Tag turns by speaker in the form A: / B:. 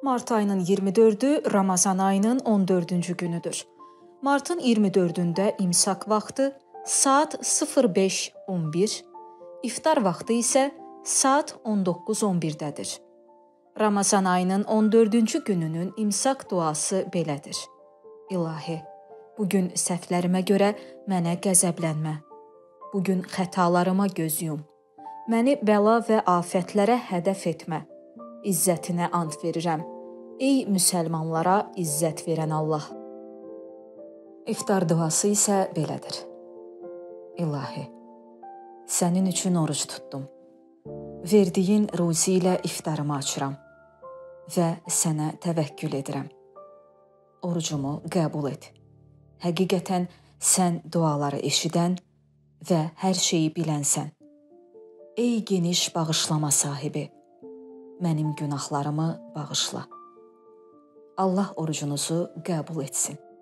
A: Mart ayının 24-ü Ramazan ayının 14-cü günüdür. Martın 24-də imsak vaxtı saat 05:11, iftar vaxtı isə saat 19:11-dədir. Ramazan ayının 14-cü gününün imsak duası belədir. İlahi, bugün səhvlərimə görə mənə qəzəblənmə. Bugün xətalarıma göz yum. Məni bəla və afətlərə hədəf etmə. İzzətinə ant verirəm. Ey müsəlmanlara izzət verən Allah. İftar duası isə belədir. İlahi, sənin üçün oruc tutdum. Verdiyin ruzi ilə iftarımı açıram və sənə təvəkkül edirəm. Orucumu qəbul et. Həqiqətən sən duaları eşidən və hər şeyi bilənsən. Ey geniş bağışlama sahibi, mənim günahlarımı bağışla. Allah orucunuzu qəbul etsin.